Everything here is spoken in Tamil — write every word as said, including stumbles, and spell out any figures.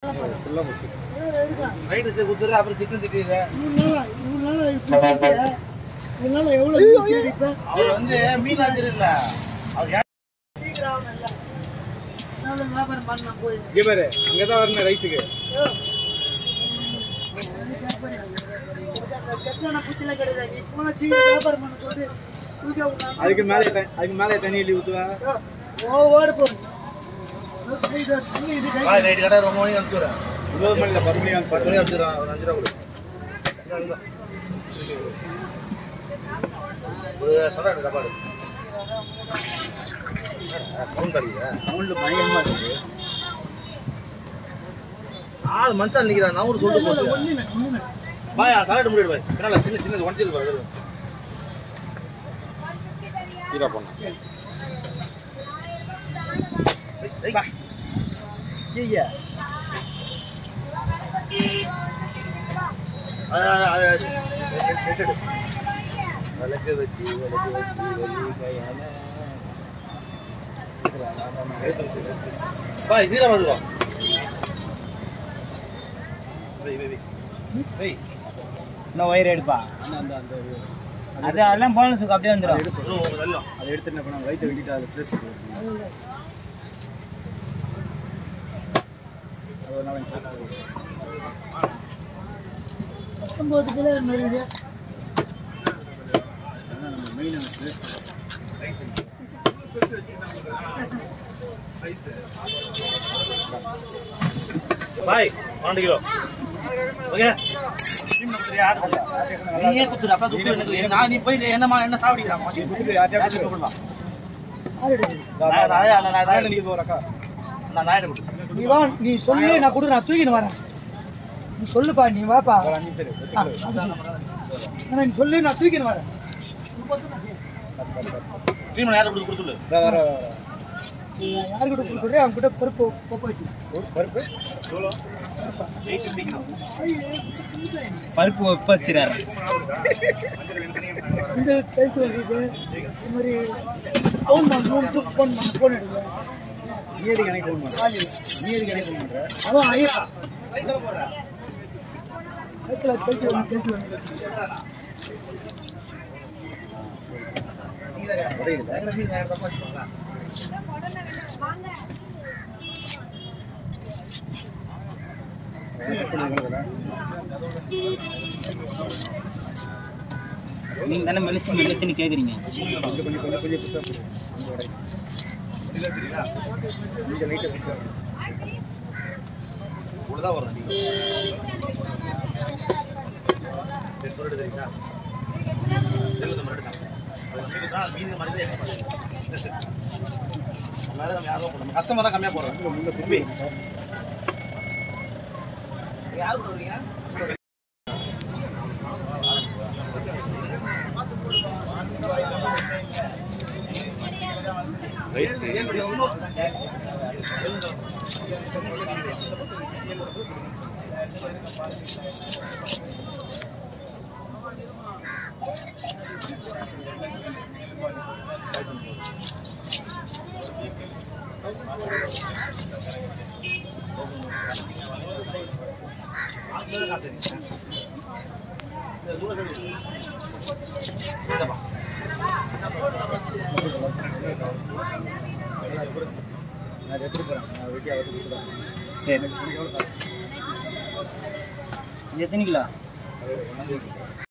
ரைட்டு குத்துற அப்புறம் திட்டு திட்டுங்க. அவர் வந்து மீனா தெரியல. அவர் சீக்கிரம் வியாபாரம் பண்ண போய் இங்க பாரு அங்கதான் வரணும் ரைஸுக்கு. அதுக்கு மேலே அதுக்கு மேலே தண்ணி எழுதி ஊத்துவா. ஓடு போ. ரைட் கடை ரொம்ப மணி அனுப்பிச்சுறேன். இருபது மணில பத்து மணி பத்து மணி அனுப்பிச்சுறேன். ஒரு அஞ்சு ரூபா கொடு. ஒரு சலாட் சாப்பாடு. சவுண்ட் அடிக்குதா? சவுண்ட் பயங்கரமா இருக்கு. ஆள் மனுஷன் நிக்கிறான். நான் ஒரு சொல்லிட்டு போறேன். பாய் சலாட் முடிடு பாய். என்னல சின்ன சின்னது ஒன்றில் பாரு. இதா பண்ணு. ஏய் பா. ஏய்யா. ஆ ஆ எட்டு. வலக்கு வச்சி வலக்கு வச்சி வலி கையால. பாய் ஜீரா வந்துடா. வெய் வெய் வெய். வெய். நான் வயர் எடுப்பா. அந்த அந்த அது அதெல்லாம் போனஸுக்கு அப்படியே வந்துடும். அதை எடுத்து என்ன பண்ண வயிற்று வெட்டிட்டு அதை ஸ்ட்ரெஸ் பண்ணுவோம். பத்தொன்பது கிலோ மருது பாய் பன்னெண்டு கிலோ ஓகே. நீயே குத்துற அப்ப குத்து எனக்கு நான் நீ போய் என்னமா என்ன சாவடிக்கிறான் குத்துட்டு யார்ட்ட குத்துறா நான் நான் நான் நான் நீ போறக்கா நான் நாயட குத்து நீ வா நீ சொல்லு நான் குடு நான் தூக்கிட்டு வரேன். நீ சொல்லுப்பா நீ வாப்பா நீ சரி நான் நீ சொல்லு நான் தூக்கிட்டு வரேன். ட்ரீம் யாரை குடு குடு சொல்லு வர வர யார் கிட்ட குடு சொல்றே அவன் கிட்ட பருப்பு போப்ப வச்சு பருப்பு எவ்வளவு பருப்பு வச்சிராரு. இந்த கைத்து வந்து இந்த மாதிரி ஃபோன் பண்ணு ஃபோன் பண்ணு ஃபோன் எடுங்க. நீ எது கனெக்ட் ஃபோன் பண்ற? நீ எது கனெக்ட் பண்ற? அவன் ஐயா கைத்துல போறா. கைத்துல கைத்து வந்து கைத்து வந்து நீங்க ஒரே பயங்கர மீன் நேரா தப்பா சொல்றா. வாங்க நீங்க தானே மெலிசி மெலிசின்னு கேக்குறீங்க. கொஞ்சம் கொஞ்சம் கொஞ்சம் கொஞ்சம் பிசா போடு. இல்ல தெரியல. நீங்க லைட்டா பிசா. உள்ளதா வரும் நீங்க. செட் போடு தெரியுமா? செல்லுது மறடா. அது தான் மீதி மறதே என்ன பண்ணுங்க. எல்லாரும் நம்ம யாரோ நம்ம கஸ்டமர் தான் கம்மியா போறோம். உள்ள திருப்பி யாரு போறீங்க? ரைட் சரி எத்தனை கிலோ?